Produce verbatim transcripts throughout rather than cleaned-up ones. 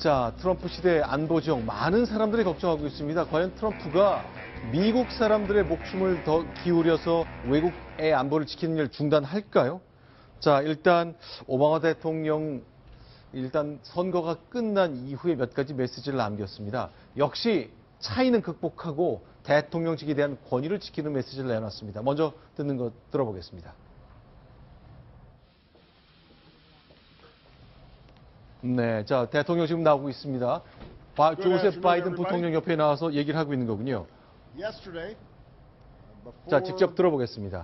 자, 트럼프 시대의 안보 지역 많은 사람들이 걱정하고 있습니다. 과연 트럼프가 미국 사람들의 목숨을 더 기울여서 외국의 안보를 지키는 일 중단할까요? 자, 일단 오바마 대통령 일단 선거가 끝난 이후에 몇 가지 메시지를 남겼습니다. 역시 차이는 극복하고 대통령직에 대한 권위를 지키는 메시지를 내놨습니다. 먼저 듣는 거 들어보겠습니다. 네, 자, 대통령 지금 나오고 있습니다. 바, 조셉 바이든 부통령 옆에 나와서 얘기를 하고 있는 거군요. 자, 직접 들어보겠습니다.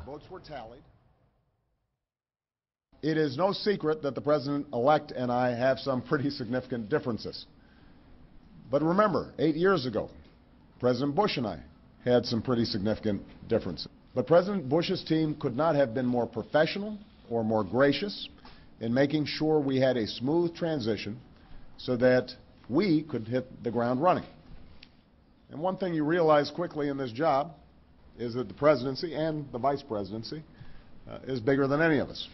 It is no secret that the president-elect and I have some pretty significant differences. But remember, eight years ago, President Bush and I had some pretty significant differences. But President Bush's team could not have been more professional or more gracious in making sure we had a smooth transition so that we could hit the ground running. And one thing you realize quickly in this job is that the presidency and the vice presidency uh, is bigger than any of us.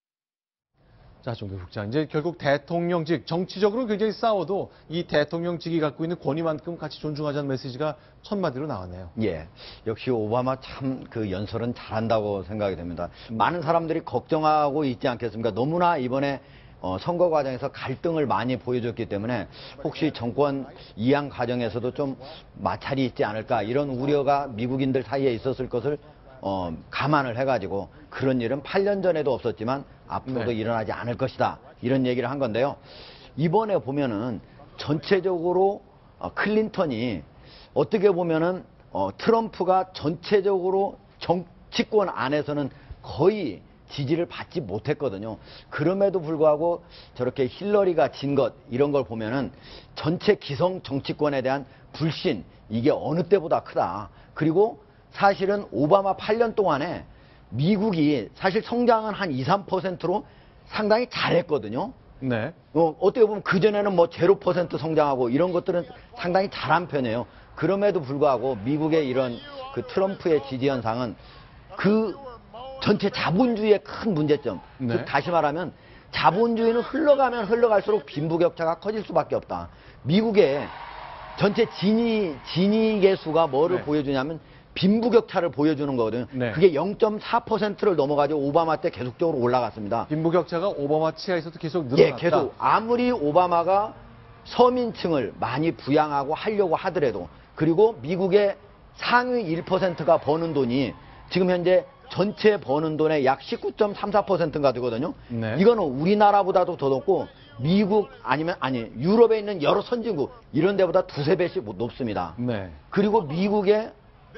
자, 종교국장. 이제 결국 대통령직, 정치적으로 굉장히 싸워도 이 대통령직이 갖고 있는 권위만큼 같이 존중하자는 메시지가 첫마디로 나왔네요. 예. 역시 오바마 참 그 연설은 잘한다고 생각이 됩니다. 음. 많은 사람들이 걱정하고 있지 않겠습니까? 너무나 이번에 어, 선거 과정에서 갈등을 많이 보여줬기 때문에 혹시 정권 이양 과정에서도 좀 마찰이 있지 않을까 이런 우려가 미국인들 사이에 있었을 것을 어, 감안을 해가지고 그런 일은 팔 년 전에도 없었지만 앞으로도 네. 일어나지 않을 것이다. 이런 얘기를 한 건데요. 이번에 보면은 전체적으로 어, 클린턴이 어떻게 보면은 어, 트럼프가 전체적으로 정치권 안에서는 거의 지지를 받지 못했거든요. 그럼에도 불구하고 저렇게 힐러리가 진 것 이런 걸 보면은 전체 기성 정치권에 대한 불신 이게 어느 때보다 크다. 그리고 사실은 오바마 팔 년 동안에 미국이 사실 성장은 한 이, 삼 퍼센트로 상당히 잘했거든요. 네. 어, 어떻게 보면 그전에는 뭐 제로 퍼센트 성장하고 이런 것들은 상당히 잘한 편이에요. 그럼에도 불구하고 미국의 이런 그 트럼프의 지지 현상은 그 전체 자본주의의 큰 문제점. 네. 즉 다시 말하면 자본주의는 흘러가면 흘러갈수록 빈부격차가 커질 수밖에 없다. 미국의 전체 진위, 진위계 수가 뭐를 네. 보여주냐면 빈부격차를 보여주는 거거든요. 네. 그게 영 점 사 퍼센트를 넘어가지고 오바마 때 계속적으로 올라갔습니다. 빈부격차가 오바마 치하에서도 계속 늘어났다. 예, 계속. 아무리 오바마가 서민층을 많이 부양하고 하려고 하더라도 그리고 미국의 상위 일 퍼센트가 버는 돈이 지금 현재 전체 버는 돈의 약 십구 점 삼사 퍼센트가 되거든요. 네. 이거는 우리나라보다도 더 높고 미국 아니면 아니 유럽에 있는 여러 선진국 이런 데보다 두세 배씩 높습니다. 네. 그리고 미국의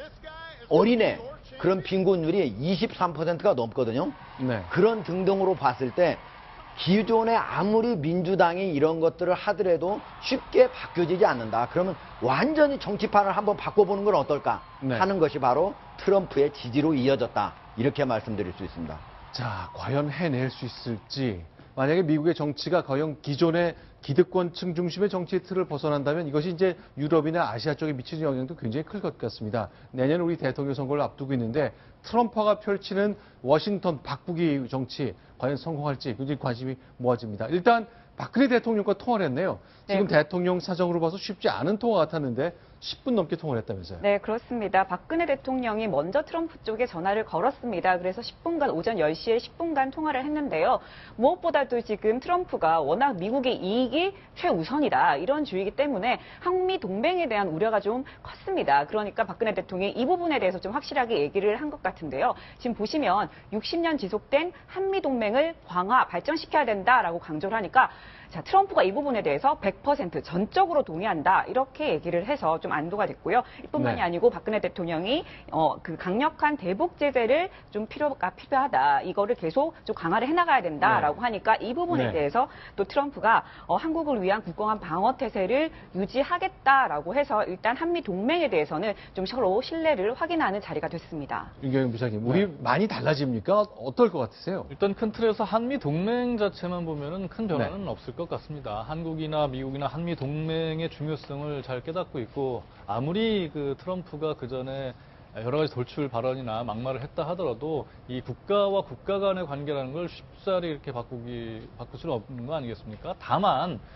어린애 그런 빈곤율이 이십삼 퍼센트가 넘거든요. 네. 그런 등등으로 봤을 때 기존에 아무리 민주당이 이런 것들을 하더라도 쉽게 바뀌어지지 않는다. 그러면 완전히 정치판을 한번 바꿔보는 건 어떨까 네. 하는 것이 바로 트럼프의 지지로 이어졌다. 이렇게 말씀드릴 수 있습니다. 자, 과연 해낼 수 있을지. 만약에 미국의 정치가 과연 기존의 기득권층 중심의 정치의 틀을 벗어난다면 이것이 이제 유럽이나 아시아 쪽에 미치는 영향도 굉장히 클 것 같습니다. 내년 우리 대통령 선거를 앞두고 있는데 트럼프가 펼치는 워싱턴 바꾸기 정치 과연 성공할지 굉장히 관심이 모아집니다. 일단 박근혜 대통령과 통화를 했네요. 지금 네. 대통령 사정으로 봐서 쉽지 않은 통화 같았는데 십 분 넘게 통화를 했다면서요. 네, 그렇습니다. 박근혜 대통령이 먼저 트럼프 쪽에 전화를 걸었습니다. 그래서 십 분간 오전 열 시에 십 분간 통화를 했는데요. 무엇보다도 지금 트럼프가 워낙 미국의 이익이 최우선이다. 이런 주의이기 때문에 한미 동맹에 대한 우려가 좀 컸습니다. 그러니까 박근혜 대통령이 이 부분에 대해서 좀 확실하게 얘기를 한 것 같은데요. 지금 보시면 육십 년 지속된 한미 동맹을 강화, 발전시켜야 된다라고 강조를 하니까 자, 트럼프가 이 부분에 대해서 백 퍼센트 전적으로 동의한다. 이렇게 얘기를 해서 좀 안도가 됐고요. 이뿐만이 네. 아니고 박근혜 대통령이 어, 그 강력한 대북 제재를 좀 필요가 필요하다. 이거를 계속 좀 강화를 해나가야 된다라고 네. 하니까 이 부분에 네. 대해서 또 트럼프가 어, 한국을 위한 굳건한 방어 태세를 유지하겠다라고 해서 일단 한미 동맹에 대해서는 좀 서로 신뢰를 확인하는 자리가 됐습니다. 윤경영 부장님, 우리 네. 많이 달라집니까? 어떨 것 같으세요? 일단 큰 틀에서 한미 동맹 자체만 보면은 큰 변화는 네. 없을 것 같습니다. 한국이나 미국이나 한미 동맹의 중요성을 잘 깨닫고 있고 아무리 그 트럼프가 그 전에 여러 가지 돌출 발언이나 막말을 했다 하더라도 이 국가와 국가 간의 관계라는 걸 쉽사리 이렇게 바꾸기 바꿀 수는 없는 거 아니겠습니까? 다만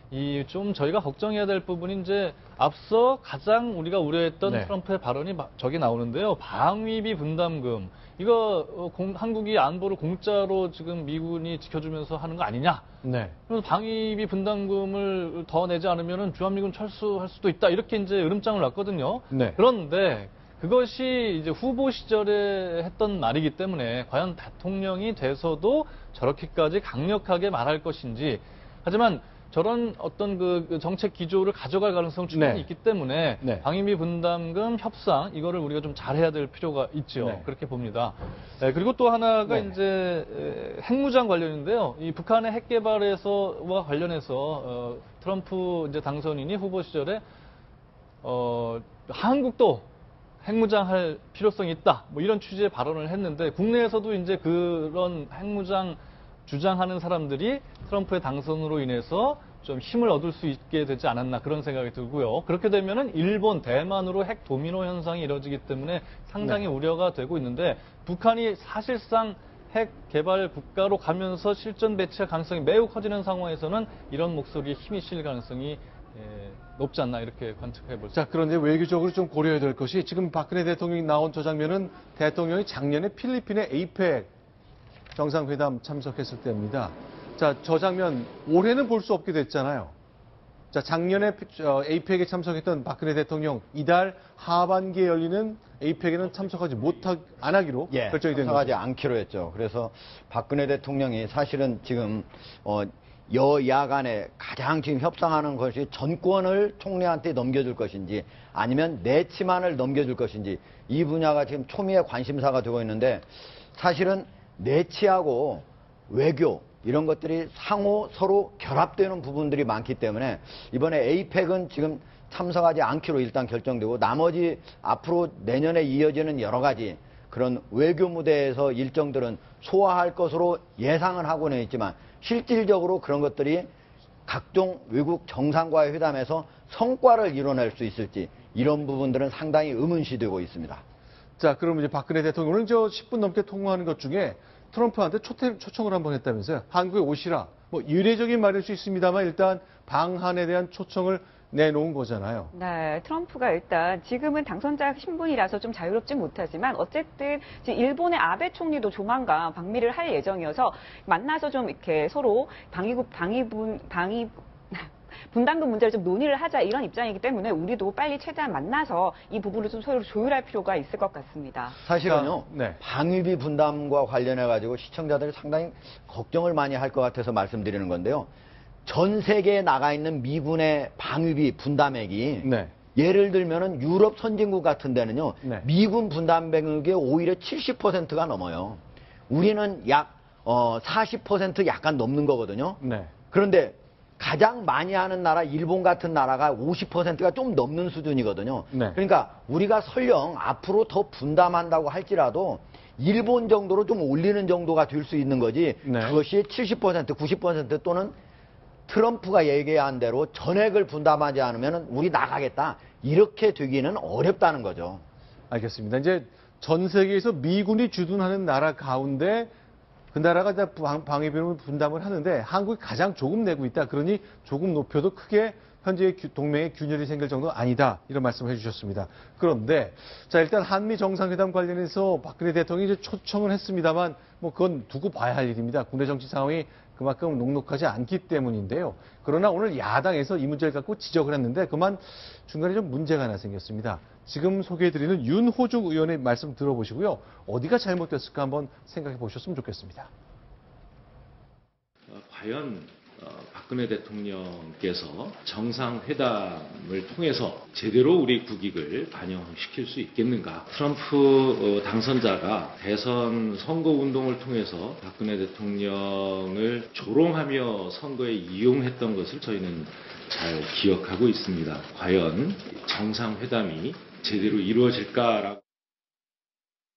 이 좀 저희가 걱정해야 될 부분이 이제 앞서 가장 우리가 우려했던 네. 트럼프의 발언이 마- 저기 나오는데요. 방위비 분담금. 이거 어, 공- 한국이 안보를 공짜로 지금 미군이 지켜주면서 하는 거 아니냐? 네. 그래서 방위비 분담금을 더 내지 않으면은 주한미군 철수할 수도 있다. 이렇게 이제 으름장을 놨거든요. 네. 그런데 그것이 이제 후보 시절에 했던 말이기 때문에 과연 대통령이 돼서도 저렇게까지 강력하게 말할 것인지. 하지만 저런 어떤 그 정책 기조를 가져갈 가능성 충분히 네. 있기 때문에 네. 방위비 분담금 협상 이거를 우리가 좀 잘해야 될 필요가 있죠. 네. 그렇게 봅니다. 네, 그리고 또 하나가 네. 이제 에, 핵무장 관련인데요. 이 북한의 핵 개발에서와 관련해서 어, 트럼프 이제 당선인이 후보 시절에 어, 한국도 핵무장할 필요성이 있다. 뭐 이런 취지의 발언을 했는데 국내에서도 이제 그런 핵무장 주장하는 사람들이 트럼프의 당선으로 인해서 좀 힘을 얻을 수 있게 되지 않았나 그런 생각이 들고요. 그렇게 되면은 일본, 대만으로 핵 도미노 현상이 이뤄지기 때문에 상당히 네. 우려가 되고 있는데 북한이 사실상 핵 개발 국가로 가면서 실전 배치할 가능성이 매우 커지는 상황에서는 이런 목소리에 힘이 실릴 가능성이 예, 높지 않나 이렇게 관측해 볼 수 자, 그런데 외교적으로 좀 고려해야 될 것이 지금 박근혜 대통령이 나온 저 장면은 대통령이 작년에 필리핀의 에이펙 정상회담 참석했을 때입니다. 자, 저 장면 올해는 볼 수 없게 됐잖아요. 자, 작년에 에이펙에 참석했던 박근혜 대통령 이달 하반기에 열리는 에이펙에는 참석하지 못하 안 하기로 예, 결정이 된 참석하지 거죠. 않기로 했죠. 그래서 박근혜 대통령이 사실은 지금 어, 여야 간에 가장 지금 협상하는 것이 전권을 총리한테 넘겨줄 것인지 아니면 내치만을 넘겨줄 것인지 이 분야가 지금 초미의 관심사가 되고 있는데 사실은 내치하고 외교 이런 것들이 상호 서로 결합되는 부분들이 많기 때문에 이번에 에이펙은 지금 참석하지 않기로 일단 결정되고 나머지 앞으로 내년에 이어지는 여러 가지 그런 외교 무대에서 일정들은 소화할 것으로 예상은 하고는 있지만 실질적으로 그런 것들이 각종 외국 정상과의 회담에서 성과를 이뤄낼 수 있을지 이런 부분들은 상당히 의문시되고 있습니다. 자, 그럼 이제 박근혜 대통령은 저 십 분 넘게 통화하는 것 중에 트럼프한테 초태, 초청을 한번 했다면서요. 한국에 오시라. 뭐 이례적인 말일 수 있습니다만 일단 방한에 대한 초청을 내놓은 거잖아요. 네, 트럼프가 일단 지금은 당선자 신분이라서 좀 자유롭지 못하지만 어쨌든 지금 일본의 아베 총리도 조만간 방미를 할 예정이어서 만나서 좀 이렇게 서로 방위국 방위분 방위 분담금 문제를 좀 논의를 하자 이런 입장이기 때문에 우리도 빨리 최대한 만나서 이 부분을 좀 서로 조율할 필요가 있을 것 같습니다. 사실은요, 네. 방위비 분담과 관련해가지고 시청자들이 상당히 걱정을 많이 할 것 같아서 말씀드리는 건데요. 전 세계에 나가 있는 미군의 방위비 분담액이 네. 예를 들면은 유럽 선진국 같은 데는요, 네. 미군 분담액의 오히려 칠십 퍼센트가 넘어요. 우리는 약, 어, 사십 퍼센트 약간 넘는 거거든요. 네. 그런데 가장 많이 하는 나라 일본 같은 나라가 오십 퍼센트가 좀 넘는 수준이거든요. 네. 그러니까 우리가 설령 앞으로 더 분담한다고 할지라도 일본 정도로 좀 올리는 정도가 될 수 있는 거지 네. 그것이 칠십 퍼센트, 구십 퍼센트 또는 트럼프가 얘기한 대로 전액을 분담하지 않으면 우리 나가겠다 이렇게 되기는 어렵다는 거죠. 알겠습니다. 이제 전 세계에서 미군이 주둔하는 나라 가운데 그 나라가 다 방- 방위비를 분담을 하는데 한국이 가장 조금 내고 있다. 그러니 조금 높여도 크게 현재 동맹에 균열이 생길 정도는 아니다. 이런 말씀을 해주셨습니다. 그런데 자 일단 한미 정상회담 관련해서 박근혜 대통령이 이제 초청을 했습니다만 뭐 그건 두고 봐야 할 일입니다. 국내 정치 상황이 그만큼 녹록하지 않기 때문인데요. 그러나 오늘 야당에서 이 문제를 갖고 지적을 했는데 그만 중간에 좀 문제가 하나 생겼습니다. 지금 소개해드리는 윤호중 의원의 말씀 들어보시고요. 어디가 잘못됐을까 한번 생각해 보셨으면 좋겠습니다. 어, 과연 어, 박근혜 대통령께서 정상회담을 통해서 제대로 우리 국익을 반영시킬 수 있겠는가? 트럼프 어, 당선자가 대선 선거운동을 통해서 박근혜 대통령을 조롱하며 선거에 이용했던 것을 저희는 잘 기억하고 있습니다. 과연 정상회담이 제대로 이루어질까라고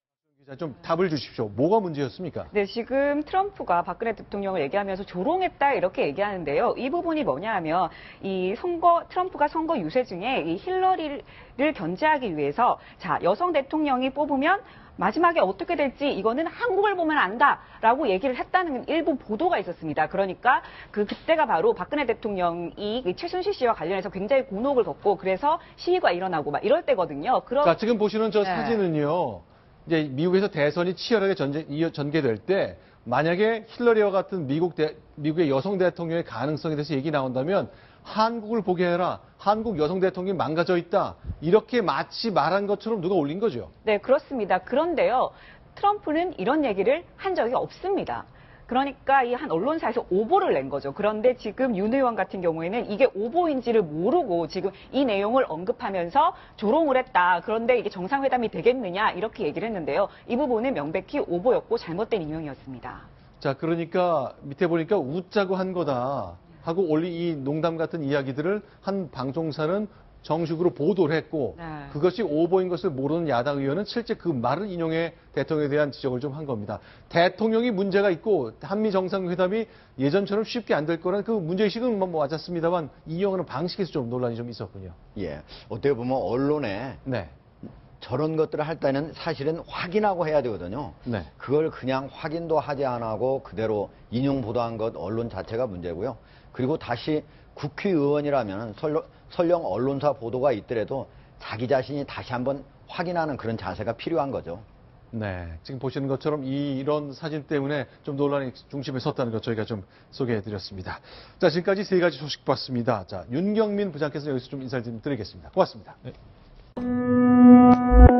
자, 좀 답을 주십시오. 뭐가 문제였습니까? 네, 지금 트럼프가 박근혜 대통령을 얘기하면서 조롱했다 이렇게 얘기하는데요. 이 부분이 뭐냐 하면 이 선거 트럼프가 선거 유세 중에 이 힐러리를 견제하기 위해서 자, 여성 대통령이 뽑으면 마지막에 어떻게 될지 이거는 한국을 보면 안다라고 얘기를 했다는 일부 보도가 있었습니다. 그러니까 그 그때가 바로 박근혜 대통령이 최순실 씨와 관련해서 굉장히 곤혹을 겪고 그래서 시위가 일어나고 막 이럴 때거든요. 그런 자, 지금 보시는 저 네. 사진은요. 이제 미국에서 대선이 치열하게 전제, 이어- 전개될 때 만약에 힐러리와 같은 미국 대, 미국의 여성 대통령의 가능성에 대해서 얘기 나온다면 한국을 보게 해라. 한국 여성 대통령이 망가져 있다. 이렇게 마치 말한 것처럼 누가 올린 거죠. 네, 그렇습니다. 그런데요, 트럼프는 이런 얘기를 한 적이 없습니다. 그러니까 이 한 언론사에서 오보를 낸 거죠. 그런데 지금 윤 의원 같은 경우에는 이게 오보인지를 모르고 지금 이 내용을 언급하면서 조롱을 했다. 그런데 이게 정상회담이 되겠느냐 이렇게 얘기를 했는데요. 이 부분은 명백히 오보였고 잘못된 인용이었습니다. 자, 그러니까 밑에 보니까 웃자고 한 거다 하고 올린 이 농담 같은 이야기들을 한 방송사는 정식으로 보도를 했고 네. 그것이 오보인 것을 모르는 야당 의원은 실제 그 말을 인용해 대통령에 대한 지적을 좀 한 겁니다. 대통령이 문제가 있고 한미 정상회담이 예전처럼 쉽게 안 될 거라는 그 문제의식은 뭐 맞았습니다만 인용하는 방식에서 좀 논란이 좀 있었군요. 예. 어떻게 보면 언론에 네. 저런 것들을 할 때는 사실은 확인하고 해야 되거든요. 네. 그걸 그냥 확인도 하지 안 하고 그대로 인용 보도한 것 언론 자체가 문제고요. 그리고 다시 국회의원이라면 설령, 설령 언론사 보도가 있더라도 자기 자신이 다시 한번 확인하는 그런 자세가 필요한 거죠. 네. 지금 보시는 것처럼 이, 이런 사진 때문에 좀 논란의 중심에 섰다는 것 저희가 좀 소개해 드렸습니다. 자, 지금까지 세 가지 소식 봤습니다. 자, 윤경민 부장께서 여기서 좀 인사를 좀 드리겠습니다. 고맙습니다. 네.